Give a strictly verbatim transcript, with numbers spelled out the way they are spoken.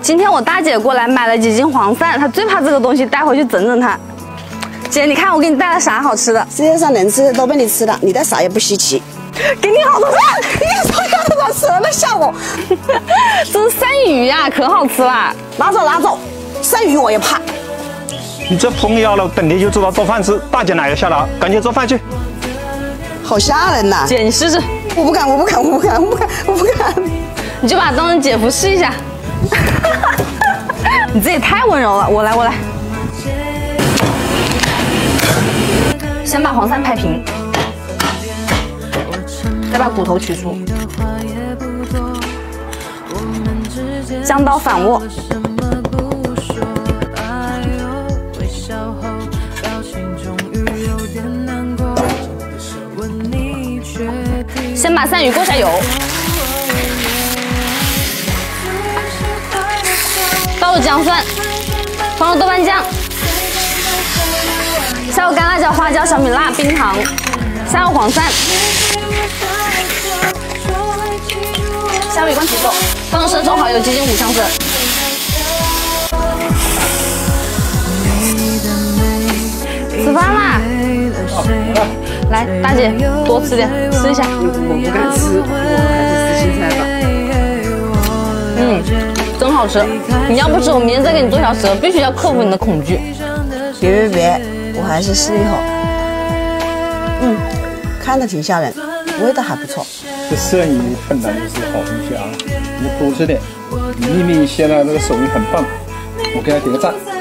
今天我大姐过来买了几斤黄鳝，她最怕这个东西，带回去整整它。姐，你看我给你带了啥好吃的？ 世界上能吃的都被你吃了，你带啥也不稀奇。 给你好多饭， 你说要多少吃了？吓我！ 这是鳝鱼呀、啊，可好吃了。 拿走拿走，鳝鱼我也怕。 你这疯妖了，等你就知道做饭吃。大姐来了下来，赶紧做饭去。 好吓人呐！ 姐，你试试。 我不敢，我不敢，我不敢，我不敢，我不敢。 你就把它当成姐夫试一下。你这也太温柔了，我来，我来。先把黄鳝拍平，再把骨头取出，将刀反握，先把鳝鱼过下油，倒入姜蒜，放入豆瓣酱。下入干辣椒、花椒、小米辣、冰糖，下入黄鳝，下入一罐土豆，放入生抽、蚝油、鸡精、五香粉。吃饭啦！来，大姐多吃点，吃一下。 我不敢吃，我还是吃青菜吧。 嗯，真好吃。你要不吃，我明天再给你做条蛇，必须要克服你的恐惧。 别别别！我还是试一口，嗯，看着挺吓人，味道还不错。 这鳝鱼本来就是好东西啊，你多吃点。你明明现在这个手艺很棒，我给他点个赞。